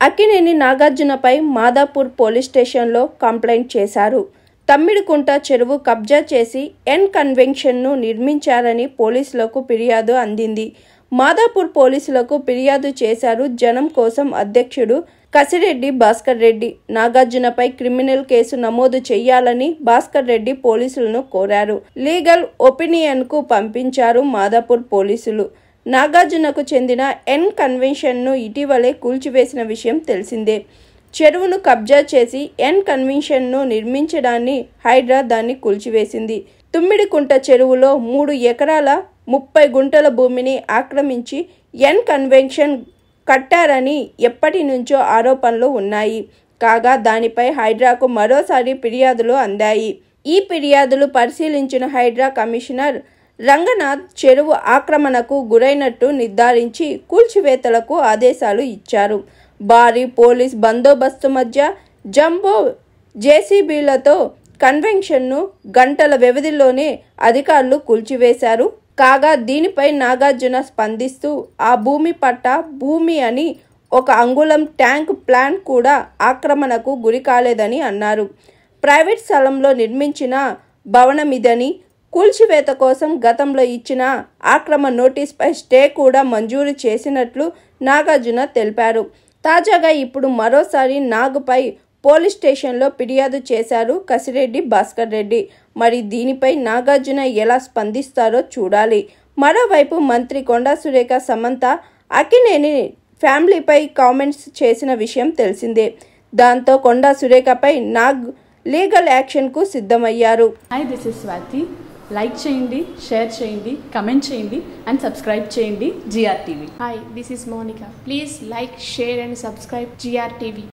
అక్కినేని నాగార్జునపై మాదాపూర్ పోలీస్ స్టేషన్లో కంప్లైంట్ చేశారు. తమ్మిడికుంట చెరువు కబ్జా చేసి ఎన్ కన్వెన్షన్ను నిర్మించారని పోలీసులకు ఫిర్యాదు అందింది. మాదాపూర్ పోలీసులకు ఫిర్యాదు చేశారు జనం కోసం అధ్యక్షుడు కసిరెడ్డి భాస్కర్ రెడ్డి. నాగార్జునపై క్రిమినల్ కేసు నమోదు చేయాలని భాస్కర్ రెడ్డి పోలీసులను కోరారు. లీగల్ ఒపీనియన్కు పంపించారు మాదాపూర్ పోలీసులు. నాగార్జునకు చెందిన ఎన్ కన్వెన్షన్ను ఇటీవలే కూల్చివేసిన విషయం తెలిసిందే. చెరువును కబ్జా చేసి ఎన్ కన్వెన్షన్ను నిర్మించడాన్ని హైడ్రా దాన్ని కూల్చివేసింది. తుమ్మిడికుంట చెరువులో 3 ఎకరాల 30 గుంటల భూమిని ఆక్రమించి ఎన్ కన్వెన్షన్ కట్టారని ఎప్పటి నుంచో ఆరోపణలు ఉన్నాయి. కాగా దానిపై హైడ్రాకు మరోసారి ఫిర్యాదులు అందాయి. ఈ ఫిర్యాదులు పరిశీలించిన హైడ్రా కమిషనర్ రంగనాథ్ చెరువు ఆక్రమణకు గురైనట్టు నిర్ధారించి కూల్చివేతలకు ఆదేశాలు ఇచ్చారు. భారీ పోలీస్ బందోబస్తు మధ్య జంబో జేసీబీలతో కన్వెన్షన్ను గంటల వ్యవధిలోనే అధికారులు కూల్చివేశారు. కాగా దీనిపై నాగార్జున స్పందిస్తూ ఆ భూమి పట్ట భూమి అని 1 అంగుళం ట్యాంక్ ప్లాన్ కూడా ఆక్రమణకు గురి కాలేదని అన్నారు. ప్రైవేట్ స్థలంలో నిర్మించిన భవనమిదని, కూల్చివేత కోసం గతంలో ఇచ్చిన ఆక్రమణ నోటీస్పై స్టే కూడా మంజూరు చేసినట్లు నాగార్జున తెలిపారు. తాజాగా ఇప్పుడు మరోసారి నాగుపై పోలీస్ స్టేషన్లో ఫిర్యాదు చేశారు కసిరెడ్డి భాస్కర్ రెడ్డి. మరి దీనిపై నాగార్జున ఎలా స్పందిస్తారో చూడాలి. మరోవైపు మంత్రి కొండా సురేఖ, సమంత అక్కినేని ఫ్యామిలీపై కామెంట్స్ చేసిన విషయం తెలిసిందే. దాంతో కొండా సురేఖపై నాగ్ లీగల్ యాక్షన్కు సిద్ధమయ్యారు. Hi, this is Swathi. Like చేయండి, షేర్ చేయండి, కమెంట్ చేయండి అండ్ సబ్స్క్రైబ్ చేయండి GR TV. Hi, this is Monica. Please like, share and subscribe GR TV.